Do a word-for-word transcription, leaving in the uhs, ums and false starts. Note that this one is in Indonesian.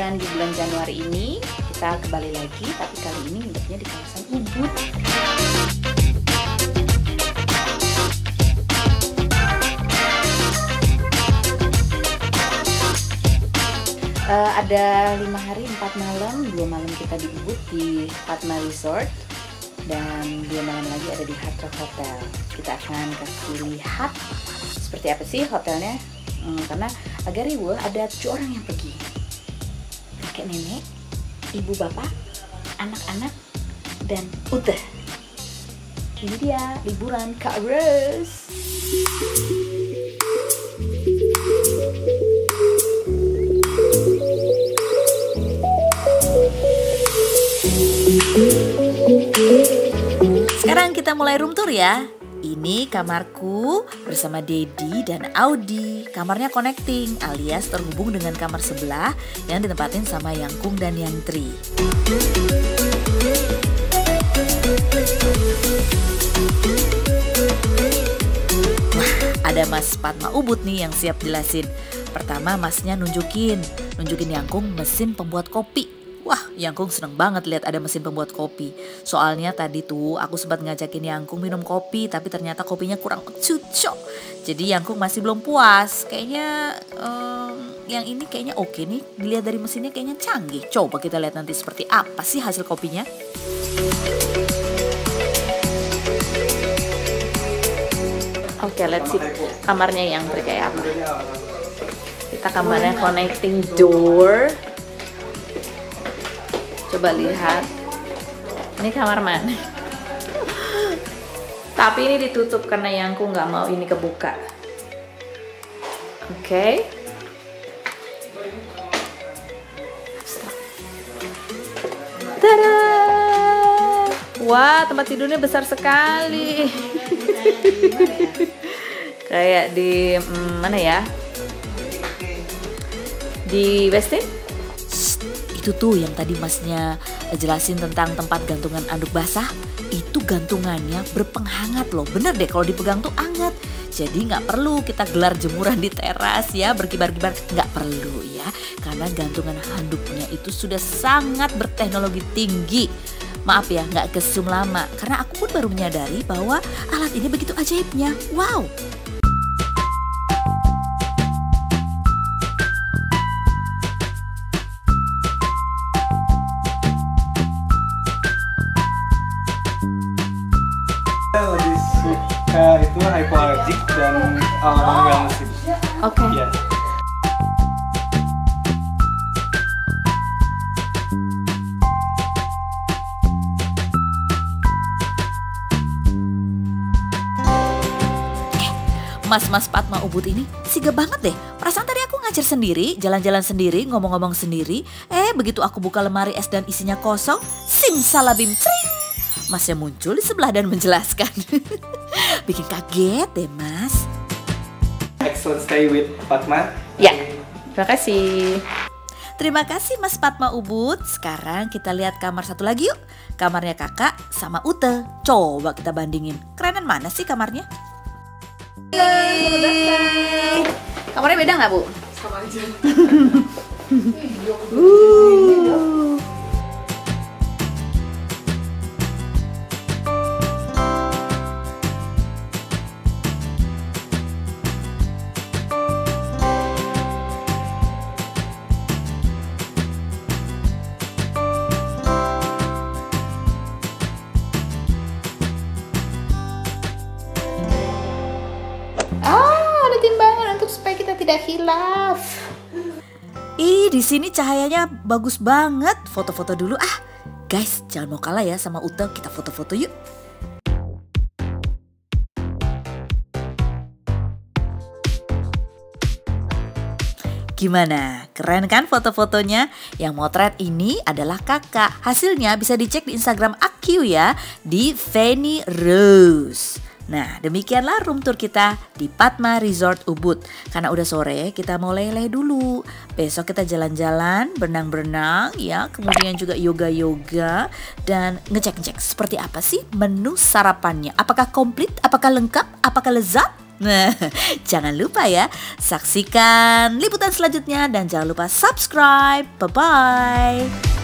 liburan di bulan Januari ini. Kita kembali lagi, tapi kali ini nginepnya di kawasan Ubud. Uh, ada lima hari empat malam, dua malam kita di Ubud di Padma Resort dan dua malam lagi ada di Hard Rock Hotel. Kita akan kasih lihat seperti apa sih hotelnya, hmm, karena agak riuh. Ada tujuh orang yang pergi, kakek nenek, ibu bapak, anak-anak, dan Ute. Ini dia liburan Kak Rose. Sekarang kita mulai room tour ya. Ini kamarku bersama Dedi dan Audi. Kamarnya connecting alias terhubung dengan kamar sebelah yang ditempatin sama Yangkung dan Yangtri. Wah, ada Mas Padma Ubud nih yang siap jelasin. Pertama masnya nunjukin, nunjukin Yangkung mesin pembuat kopi. Wah, Yangkung seneng banget lihat ada mesin pembuat kopi. Soalnya tadi tuh aku sempat ngajakin Yangkung minum kopi, tapi ternyata kopinya kurang cocok. Jadi Yangkung masih belum puas. Kayaknya um, yang ini kayaknya oke nih. Dilihat dari mesinnya kayaknya canggih. Coba kita lihat nanti seperti apa sih hasil kopinya. Oke, let's see kamarnya yang kayak apa. Kita kamarnya connecting door. Coba lihat, ini kamar mana? Tapi ini ditutup karena Yangkung nggak mau ini kebuka. Oke. Okay. Tada! Wah, tempat tidurnya besar sekali. Kayak di hmm, mana ya? Di Westin? Itu tuh yang tadi masnya jelasin tentang tempat gantungan anduk basah. Itu gantungannya berpenghangat loh. Bener deh, kalau dipegang tuh hangat. Jadi nggak perlu kita gelar jemuran di teras ya, berkibar-kibar. Nggak perlu ya, karena gantungan handuknya itu sudah sangat berteknologi tinggi. Maaf ya, nggak kesum lama. Karena aku pun baru menyadari bahwa alat ini begitu ajaibnya. Wow! Lebih suka itu hypoallergic dan alarm wellness itu. Oke. Okay. Yeah. Mas-mas Padma Ubud ini sigap banget deh. Perasaan tadi aku ngajar sendiri, jalan-jalan sendiri, ngomong-ngomong sendiri. Eh, begitu aku buka lemari es dan isinya kosong, simsalabim cring. Masnya muncul di sebelah dan menjelaskan. Bikin kaget deh, Mas. Excellent stay with Padma. Ya, terima kasih. Terima kasih Mas Padma Ubud. Sekarang kita lihat kamar satu lagi yuk. Kamarnya kakak sama Ute. Coba kita bandingin. Kerenan mana sih kamarnya? Hey. Kamarnya beda nggak, Bu? Sama aja. uh. Tidak hilaf. Ih, di sini cahayanya bagus banget. Foto-foto dulu ah. Guys, jangan mau kalah ya sama Ute. Kita foto-foto yuk. Gimana? Keren kan foto-fotonya? Yang motret ini adalah kakak. Hasilnya bisa dicek di Instagram Aku ya, di Fanny Rose. Nah, demikianlah room tour kita di Padma Resort Ubud. Karena udah sore, kita mau leleh dulu. Besok kita jalan-jalan, berenang-berenang ya, kemudian juga yoga-yoga dan ngecek-ngecek seperti apa sih menu sarapannya. Apakah komplit? Apakah lengkap? Apakah lezat? Nah, jangan lupa ya, saksikan liputan selanjutnya dan jangan lupa subscribe. Bye-bye.